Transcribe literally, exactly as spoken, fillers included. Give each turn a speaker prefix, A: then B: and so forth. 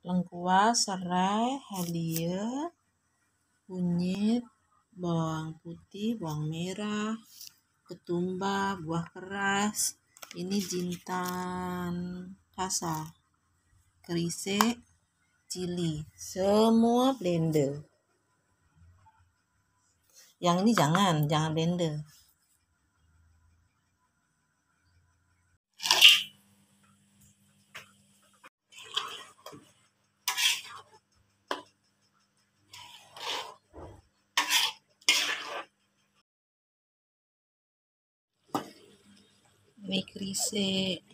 A: lengkuas, serai, halia, kunyit, bawang putih, bawang merah, ketumbar, buah keras, ini jintan kasar, kerise, cili, semua blender. Yang ini jangan, jangan blender. Ini kerise,